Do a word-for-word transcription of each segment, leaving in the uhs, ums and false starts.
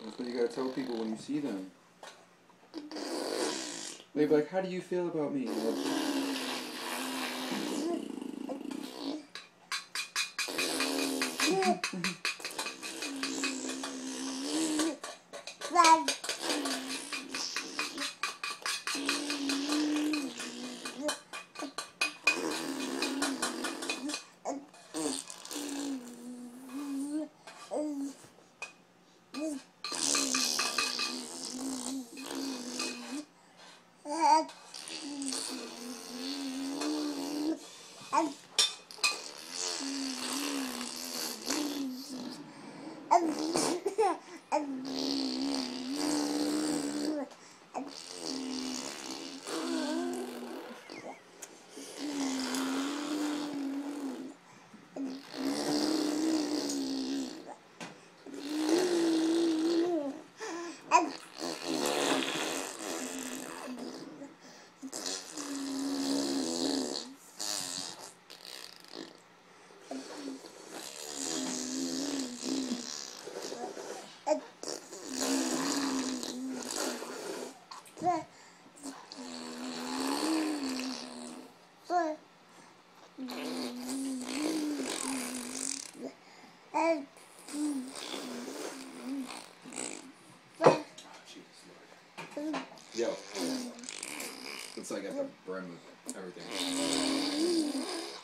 That's what you gotta tell people when you see them. They'd be like, how do you feel about me? Yo, looks like I got the brim of everything.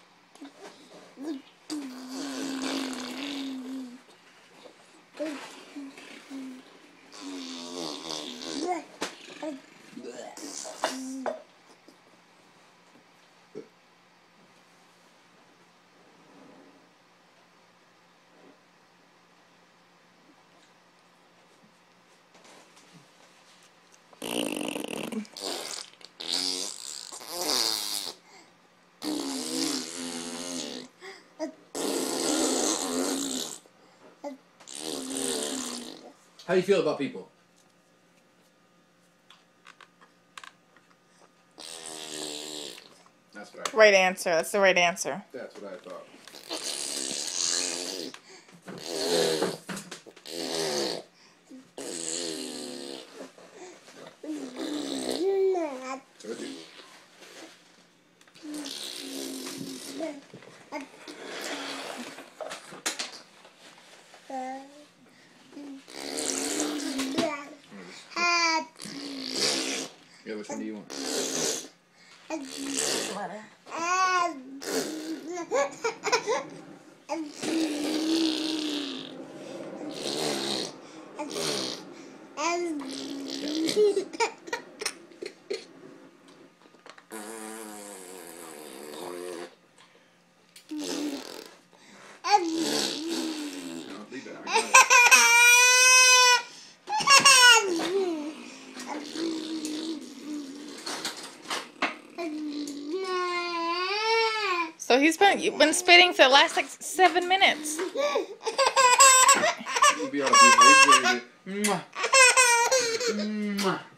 How do you feel about people? That's what I Right answer. That's the right answer. That's what I thought. Told you. Yeah, which one do you want? Letter. So he's been you've been spitting for the last like seven minutes. You'll be all dehydrated. Mwah. Mwah.